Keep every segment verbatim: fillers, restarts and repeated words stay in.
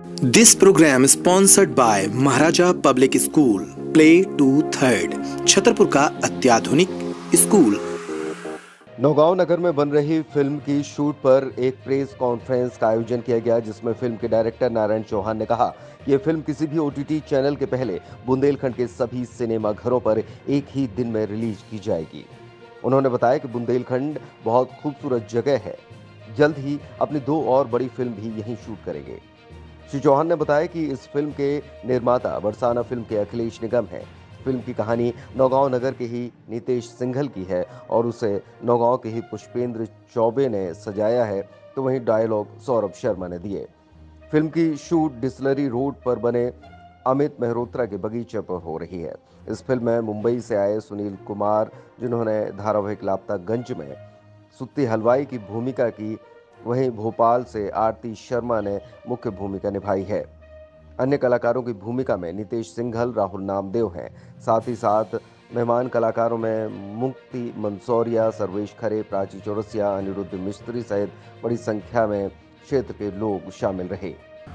This program is sponsored by Maharaja public school play to third, Chhatarpur का अत्याधुनिक school. Naugaon नगर में बन रही फिल्म की शूट पर एक प्रेस कॉन्फ्रेंस का आयोजन किया गया, जिसमें फिल्म के डायरेक्टर नारायण चौहान ने कहा कि ये फिल्म किसी भी ओटीटी चैनल के पहले बुंदेलखंड के सभी सिनेमा घरों पर एक ही दिन में रिलीज की जाएगी। उन्होंने बताया कि बुंदेलखंड बहुत खूबसूरत जगह है, जल्द ही अपनी दो और बड़ी फिल्म भी यहीं शूट करेंगे। श्री चौहान ने बताया कि इस फिल्म के निर्माता बरसाना फिल्म के अखिलेश निगम हैं। फिल्म की कहानी नौगांव नगर के ही नितेश सिंघल की है और उसे नौगांव के ही पुष्पेंद्र चौबे ने सजाया है, तो वहीं डायलॉग सौरभ शर्मा ने दिए। फिल्म की शूट डिस्टिलरी रोड पर बने अमित मेहरोत्रा के बगीचे पर हो रही है। इस फिल्म में मुंबई से आए सुनील कुमार, जिन्होंने धारावाहिक लापतागंज में सुत्ती हलवाई की भूमिका की, वहीं भोपाल से आरती शर्मा ने मुख्य भूमिका निभाई है। अन्य कलाकारों की भूमिका में नितेश सिंघल, राहुल नामदेव हैं। साथ ही साथ मेहमान कलाकारों में मुक्ति मंसौरिया, सर्वेश खरे, प्राची चौरसिया, अनिरुद्ध मिस्त्री सहित बड़ी संख्या में क्षेत्र के लोग शामिल रहे।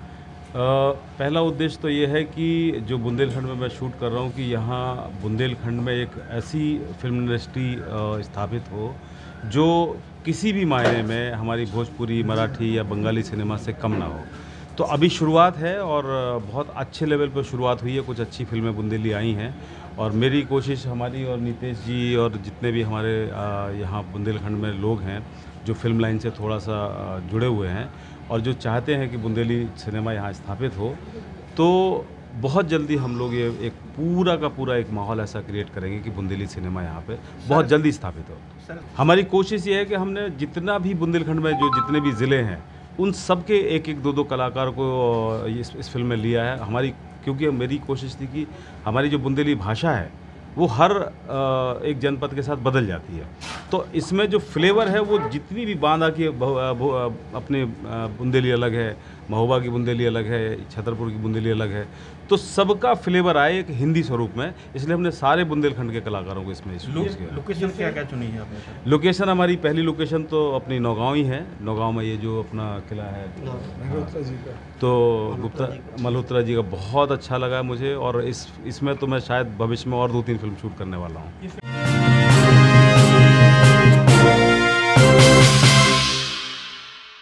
आ, पहला उद्देश्य तो ये है कि जो बुंदेलखंड में मैं शूट कर रहा हूँ कि यहाँ बुंदेलखंड में एक ऐसी फिल्म इंडस्ट्री स्थापित हो जो किसी भी मायने में हमारी भोजपुरी, मराठी या बंगाली सिनेमा से कम ना हो। तो अभी शुरुआत है और बहुत अच्छे लेवल पर शुरुआत हुई है। कुछ अच्छी फिल्में बुंदेली आई हैं और मेरी कोशिश, हमारी और नितेश जी और जितने भी हमारे यहाँ बुंदेलखंड में लोग हैं जो फिल्म लाइन से थोड़ा सा जुड़े हुए हैं और जो चाहते हैं कि बुंदेली सिनेमा यहाँ स्थापित हो, तो बहुत जल्दी हम लोग ये एक पूरा का पूरा एक माहौल ऐसा क्रिएट करेंगे कि बुंदेली सिनेमा यहाँ पे बहुत जल्दी स्थापित हो। हमारी कोशिश ये है कि हमने जितना भी बुंदेलखंड में जो जितने भी ज़िले हैं उन सब के एक एक दो दो कलाकार को इस, इस फिल्म में लिया है। हमारी क्योंकि मेरी कोशिश थी कि हमारी जो बुंदेली भाषा है वो हर एक जनपद के साथ बदल जाती है, तो इसमें जो फ्लेवर है वो जितनी भी बांदा की अपने बुंदेली अलग है, महोबा की बुंदेली अलग है, छतरपुर की बुंदेली अलग है, तो सबका फ्लेवर आए एक हिंदी स्वरूप में। इसलिए हमने सारे बुंदेलखंड के कलाकारों को इसमें यूज़ किया। लोकेशन क्या क्या चुनी है आपने? लोकेशन हमारी पहली लोकेशन तो अपनी नौगांव ही है। नौगांव में ये जो अपना किला है मल्होत्रा जी का, तो गुप्ता मल्होत्रा जी का बहुत अच्छा लगा मुझे, और इस इसमें तो मैं शायद भविष्य में और दो तीन फिल्म शूट करने वाला हूँ।